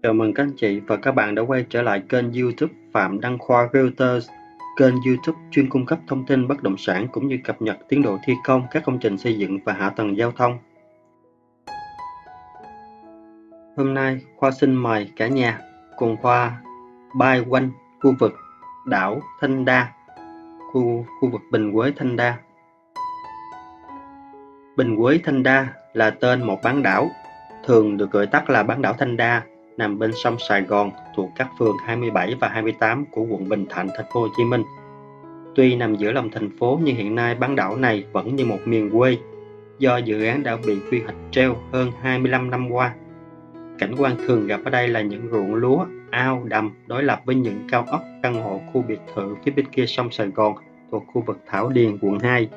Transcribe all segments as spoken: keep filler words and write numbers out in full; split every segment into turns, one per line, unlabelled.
Chào mừng các anh chị và các bạn đã quay trở lại kênh YouTube Phạm Đăng Khoa Realtors, kênh YouTube chuyên cung cấp thông tin bất động sản cũng như cập nhật tiến độ thi công các công trình xây dựng và hạ tầng giao thông. Hôm nay, Khoa xin mời cả nhà cùng Khoa bay quanh khu vực đảo Thanh Đa, khu, khu vực Bình Quế Thanh Đa. Bình Quế Thanh Đa là tên một bán đảo, thường được gọi tắt là bán đảo Thanh Đa, nằm bên sông Sài Gòn, thuộc các phường hai mươi bảy và hai mươi tám của quận Bình Thạnh, thành phố Hồ Chí Minh. Tuy nằm giữa lòng thành phố nhưng hiện nay bán đảo này vẫn như một miền quê, do dự án đã bị quy hoạch treo hơn hai mươi lăm năm qua. Cảnh quan thường gặp ở đây là những ruộng lúa, ao, đầm đối lập với những cao ốc, căn hộ, khu biệt thự phía bên kia sông Sài Gòn thuộc khu vực Thảo Điền, quận hai.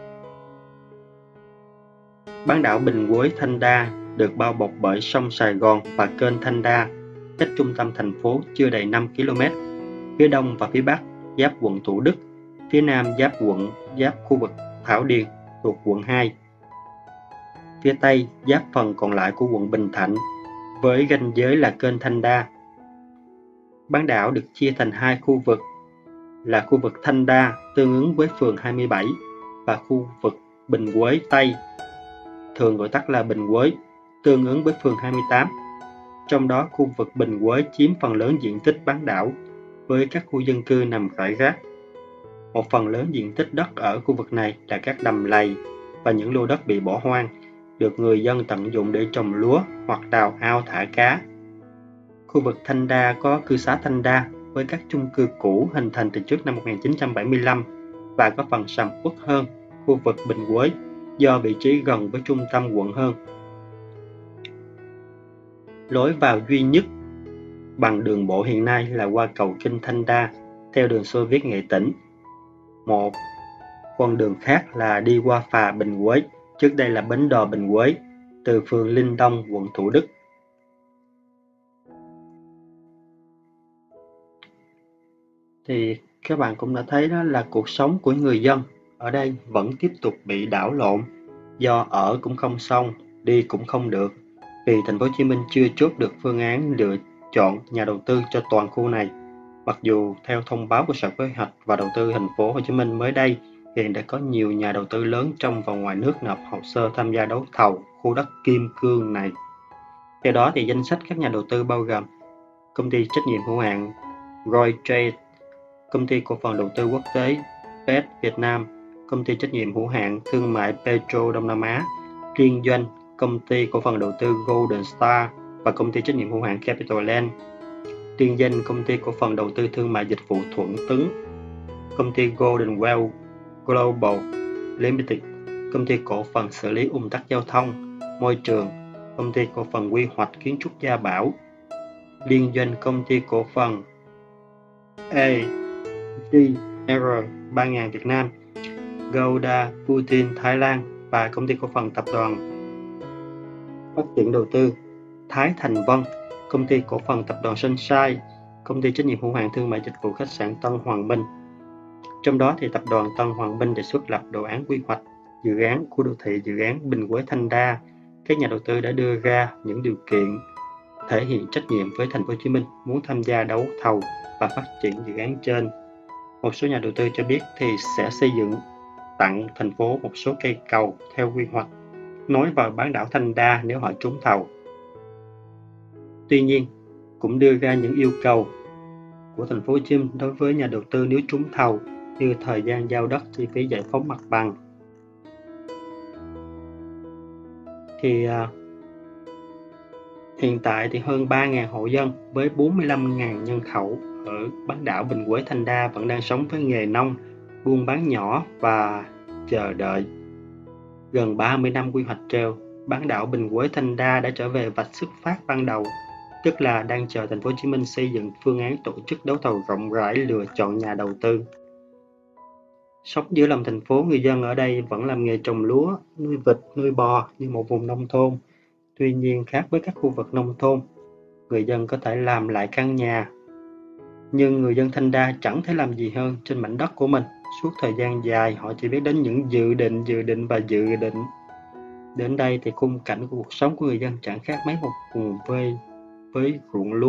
Bán đảo Bình Quế Thanh Đa được bao bọc bởi sông Sài Gòn và kênh Thanh Đa, cách trung tâm thành phố chưa đầy năm ki lô mét. Phía đông và phía bắc giáp quận Thủ Đức, phía nam giáp quận giáp khu vực Thảo Điền thuộc quận hai. Phía tây giáp phần còn lại của quận Bình Thạnh với ranh giới là kênh Thanh Đa. Bán đảo được chia thành hai khu vực là khu vực Thanh Đa tương ứng với phường hai mươi bảy và khu vực Bình Quế Tây, thường gọi tắt là Bình Quế, tương ứng với phường hai mươi tám. Trong đó khu vực Bình Quế chiếm phần lớn diện tích bán đảo với các khu dân cư nằm rải rác. Một phần lớn diện tích đất ở khu vực này là các đầm lầy và những lô đất bị bỏ hoang, được người dân tận dụng để trồng lúa hoặc đào ao thả cá. Khu vực Thanh Đa có cư xá Thanh Đa với các chung cư cũ hình thành từ trước năm một nghìn chín trăm bảy mươi lăm và có phần sầm uất hơn khu vực Bình Quế do vị trí gần với trung tâm quận hơn. Lối vào duy nhất bằng đường bộ hiện nay là qua cầu Kinh Thanh Đa theo đường Xô Viết Nghệ Tĩnh. Một con đường khác là đi qua phà Bình Quế, trước đây là bến đò Bình Quế, từ phường Linh Đông, quận Thủ Đức. Thì các bạn cũng đã thấy đó là cuộc sống của người dân ở đây vẫn tiếp tục bị đảo lộn, do ở cũng không xong, đi cũng không được, vì thành phố Hồ Chí Minh chưa chốt được phương án lựa chọn nhà đầu tư cho toàn khu này. Mặc dù theo thông báo của Sở Kế hoạch và Đầu tư thành phố Hồ Chí Minh mới đây, hiện đã có nhiều nhà đầu tư lớn trong và ngoài nước nộp hồ sơ tham gia đấu thầu khu đất Kim Cương này. Theo đó thì danh sách các nhà đầu tư bao gồm công ty trách nhiệm hữu hạn Roy Trade, công ty cổ phần đầu tư quốc tế pê e ét Việt Nam, công ty trách nhiệm hữu hạn thương mại Petro Đông Nam Á, liên doanh công ty cổ phần đầu tư Golden Star và công ty trách nhiệm hữu hạn Capital Land, liên danh công ty cổ phần đầu tư thương mại dịch vụ Thuận Tấn, công ty Golden Well Global Limited, công ty cổ phần xử lý ùn tắc giao thông, môi trường, công ty cổ phần quy hoạch kiến trúc Gia Bảo, liên doanh công ty cổ phần a giê rờ ba nghìn Việt Nam, Gouda Putin Thái Lan và công ty cổ phần tập đoàn phát triển đầu tư Thái Thành Vân, công ty cổ phần tập đoàn Sunshine, công ty trách nhiệm hữu hạn thương mại dịch vụ khách sạn Tân Hoàng Minh. Trong đó thì tập đoàn Tân Hoàng Minh đề xuất lập đồ án quy hoạch dự án của đô thị dự án Bình Quế Thanh Đa. Các nhà đầu tư đã đưa ra những điều kiện thể hiện trách nhiệm với thành phố Hồ Chí Minh muốn tham gia đấu thầu và phát triển dự án trên. Một số nhà đầu tư cho biết thì sẽ xây dựng tặng thành phố một số cây cầu theo quy hoạch nối vào bán đảo Thanh Đa nếu họ trúng thầu. Tuy nhiên, cũng đưa ra những yêu cầu của thành phố Hồ Chí Minh đối với nhà đầu tư nếu trúng thầu, như thời gian giao đất, chi phí giải phóng mặt bằng. Thì à, hiện tại thì hơn ba nghìn hộ dân với bốn mươi lăm nghìn nhân khẩu ở bán đảo Bình Quế Thanh Đa vẫn đang sống với nghề nông, buôn bán nhỏ và chờ đợi. Gần ba mươi năm quy hoạch treo, bán đảo Bình Quế Thanh Đa đã trở về vạch xuất phát ban đầu, tức là đang chờ thành phố Hồ Chí Minh xây dựng phương án tổ chức đấu thầu rộng rãi lựa chọn nhà đầu tư. Sống giữa lòng thành phố, người dân ở đây vẫn làm nghề trồng lúa, nuôi vịt, nuôi bò như một vùng nông thôn. Tuy nhiên, khác với các khu vực nông thôn, người dân có thể làm lại căn nhà. Nhưng người dân Thanh Đa chẳng thể làm gì hơn trên mảnh đất của mình. Suốt thời gian dài, họ chỉ biết đến những dự định, dự định và dự định. Đến đây thì khung cảnh của cuộc sống của người dân chẳng khác mấy một vùng quê với ruộng lúa,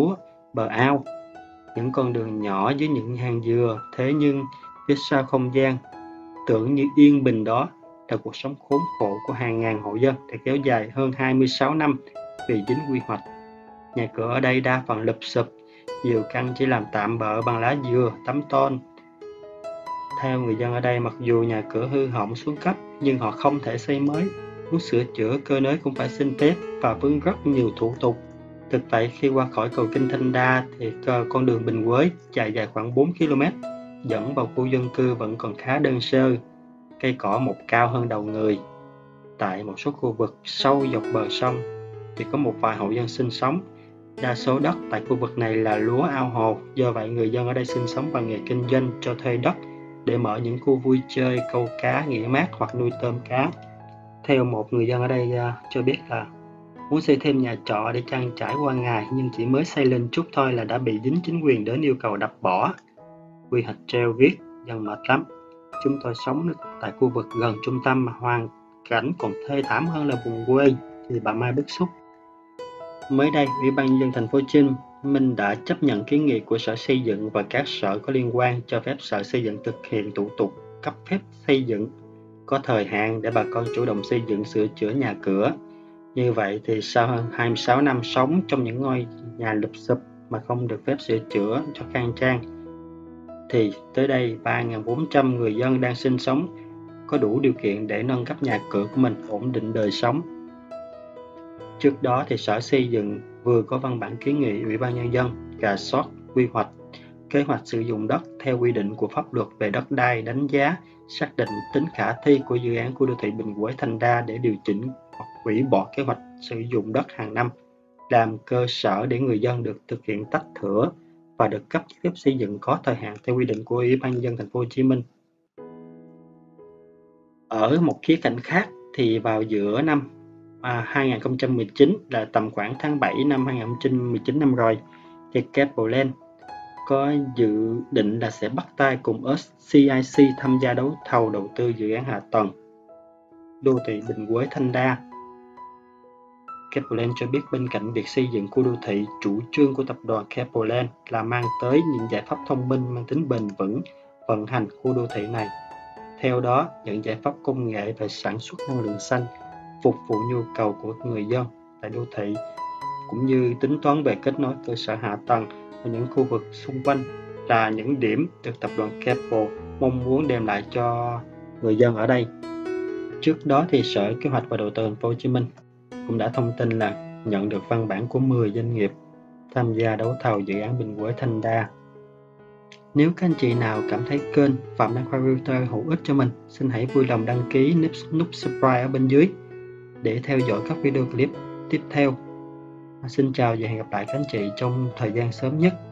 bờ ao, những con đường nhỏ dưới những hàng dừa. Thế nhưng phía sau không gian tưởng như yên bình đó là cuộc sống khốn khổ của hàng ngàn hộ dân đã kéo dài hơn hai mươi sáu năm vì dính quy hoạch. Nhà cửa ở đây đa phần lụp xụp, nhiều căn chỉ làm tạm bợ bằng lá dừa, tấm tôn. Theo người dân ở đây, mặc dù nhà cửa hư hỏng xuống cấp nhưng họ không thể xây mới. Muốn sửa chữa cơ nới cũng phải xin phép và vướng rất nhiều thủ tục. Thực vậy, khi qua khỏi cầu Kinh Thanh Đa thì con đường Bình Quế chạy dài khoảng bốn ki lô mét dẫn vào khu dân cư vẫn còn khá đơn sơ, cây cỏ mọc cao hơn đầu người. Tại một số khu vực sâu dọc bờ sông thì có một vài hộ dân sinh sống. Đa số đất tại khu vực này là lúa ao hồ, do vậy người dân ở đây sinh sống bằng nghề kinh doanh cho thuê đất để mở những khu vui chơi, câu cá, nghỉ mát hoặc nuôi tôm cá. Theo một người dân ở đây uh, cho biết là muốn xây thêm nhà trọ để trang trải qua ngày, nhưng chỉ mới xây lên chút thôi là đã bị dính chính quyền đến yêu cầu đập bỏ. Quy hoạch treo viết dân mệt lắm. Chúng tôi sống tại khu vực gần trung tâm mà hoàn cảnh còn thê thảm hơn là vùng quê, thì bà Mai bức xúc. Mới đây, Ủy ban nhân dân thành phố Hồ Chí Minh đã chấp nhận kiến nghị của Sở Xây dựng và các sở có liên quan cho phép Sở Xây dựng thực hiện thủ tục cấp phép xây dựng có thời hạn để bà con chủ động xây dựng sửa chữa nhà cửa. Như vậy thì sau hơn hai mươi sáu năm sống trong những ngôi nhà lụp xụp mà không được phép sửa chữa cho khang trang, thì tới đây ba nghìn bốn trăm người dân đang sinh sống có đủ điều kiện để nâng cấp nhà cửa của mình, ổn định đời sống. Trước đó thì Sở Xây dựng vừa có văn bản kiến nghị Ủy ban nhân dân rà soát quy hoạch, kế hoạch sử dụng đất theo quy định của pháp luật về đất đai, đánh giá, xác định tính khả thi của dự án khu đô thị Bình Quế Thanh Đa để điều chỉnh hoặc hủy bỏ kế hoạch sử dụng đất hàng năm, làm cơ sở để người dân được thực hiện tách thửa và được cấp giấy phép xây dựng có thời hạn theo quy định của Ủy ban nhân dân thành phố Hồ Chí Minh. Ở một khía cạnh khác thì vào giữa năm à, hai nghìn không trăm mười chín, là tầm khoảng tháng bảy năm hai nghìn không trăm mười chín năm rồi, thì Capeland có dự định là sẽ bắt tay cùng ét xê i xê tham gia đấu thầu đầu tư dự án hạ tầng đô thị Bình Quế Thanh Đa. Capeland cho biết bên cạnh việc xây dựng khu đô thị, chủ trương của tập đoàn Capeland là mang tới những giải pháp thông minh mang tính bền vững vận hành khu đô thị này. Theo đó, những giải pháp công nghệ về sản xuất năng lượng xanh phục vụ nhu cầu của người dân tại đô thị, cũng như tính toán về kết nối cơ sở hạ tầng ở những khu vực xung quanh là những điểm được tập đoàn Keppel mong muốn đem lại cho người dân ở đây. Trước đó thì Sở Kế hoạch và Đầu tư thành phố Hồ Chí Minh cũng đã thông tin là nhận được văn bản của mười doanh nghiệp tham gia đấu thầu dự án Bình Quế Thanh Đa. Nếu các anh chị nào cảm thấy kênh Phạm Đăng Khoa Realtor hữu ích cho mình, xin hãy vui lòng đăng ký nút, nút subscribe ở bên dưới để theo dõi các video clip tiếp theo. Xin chào và hẹn gặp lại các anh chị trong thời gian sớm nhất.